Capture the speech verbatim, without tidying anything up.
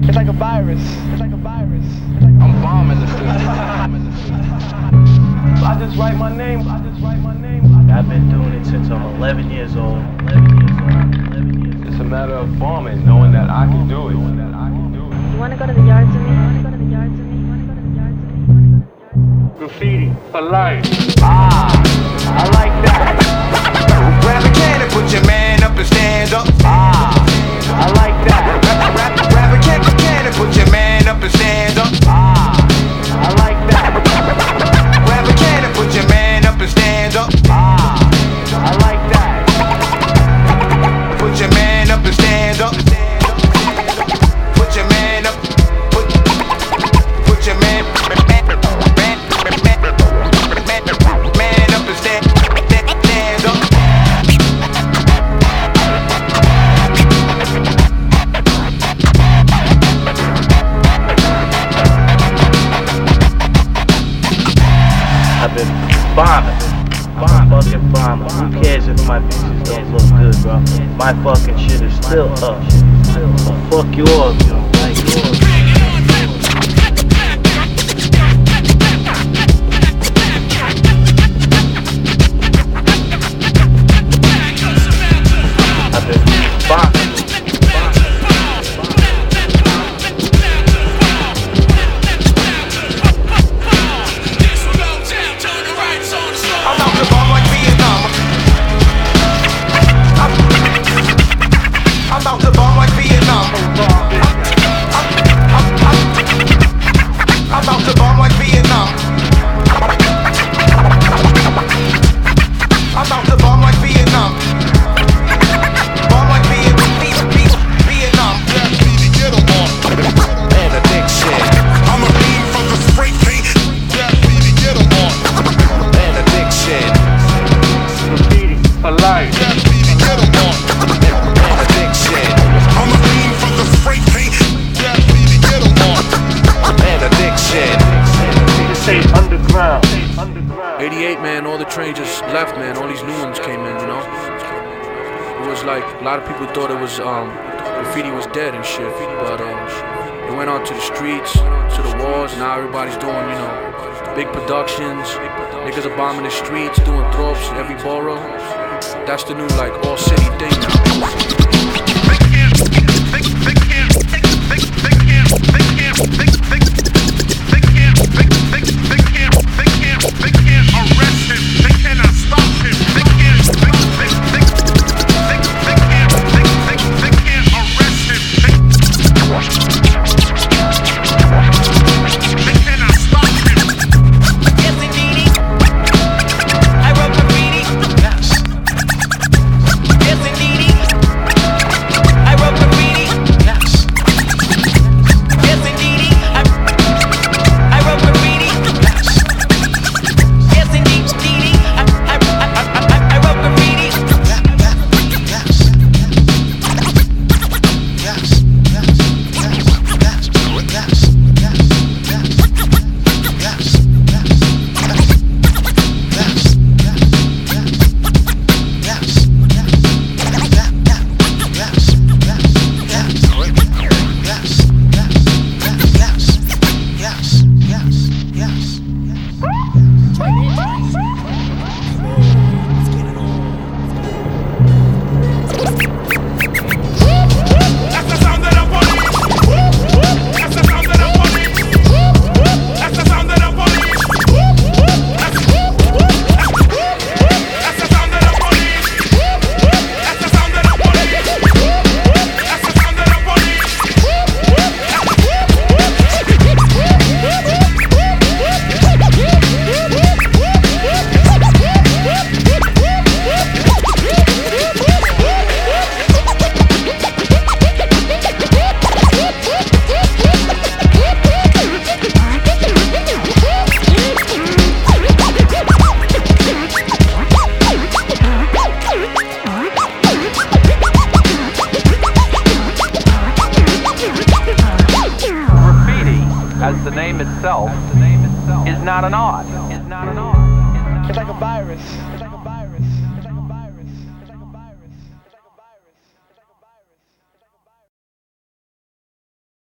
It's like a virus. It's like a virus. It's like a I'm bombing the city. I just write my name. I just write my name. I've been doing it since I'm eleven years old. eleven years old. eleven years old. It's a matter of bombing, knowing that I can do it. Knowing that I can do it. You wanna go to the yards with me? You wanna go to the yards with me? You wanna go to the yards with me? You wanna go to the yards with me? Graffiti for life. Ah, I like that. Grab a can and put your man up and stand up. Ah, I like that. Grab a can, can and put your man up and stand up. Ah, I like that. Grab a can and put your man up and stand up. Ah, I like that. Put your man up and stand up. Put your man up. Put, put your man, man, man, man, man up and stand, stand up. I've been bombing. I'm a fucking bomber. Who cares if my pictures don't look good, bro? My fucking shit is still up. Fuck yours, yo. Like yours. I've been bombing. I'm out the bomb like Vietnam. I'm, I'm out the bomb like Vietnam. I'm, I'm, I'm, I'm out the bomb like Vietnam. I'm out the bomb like Vietnam. Bomb like Vietnam. Vietnam. And addiction. I'm a fiend from the spray paint. That beat to get 'em on. And addiction. Graffiti for life. That beat to get 'em on. And addiction. I'm a fiend from the spray paint. That beat to get 'em on. And addiction. This ain't underground. Underground. eighty-eight, man, all the trains just left, man. All these new ones came in, you know. It was like a lot of people thought it was um graffiti was dead and shit, but um it went on to the streets, to the walls. Now everybody's doing, you know, big productions. Niggas are bombing the streets, doing tropes in every borough. That's the new like all city thing now. They can't, they, they can't, they, they, they can't, they can't, they, they, they can't, they, they, they can't, they can't, they can't arrest him. They cannot stop him. They can't, they, they, they, they, they can't, they, they, they can't arrest him. They, they cannot stop him. Yes, indeedy. I wrote graffiti. Yes. Yes, indeedy. I wrote graffiti. Yes. Yes, indeedy. I, I wrote graffiti. Yes. Yes, indeedy. I, I, I, I, I wrote graffiti. Yes. Yes. Yes. Yes. That's the sound of the police. That's the sound of the police. That's the sound of the police. That's, that's the sound of the police. That's the sound of the police. That's the sound of the police. graffiti, as the name itself, is not an art. It's not an art. It's like a virus. It's like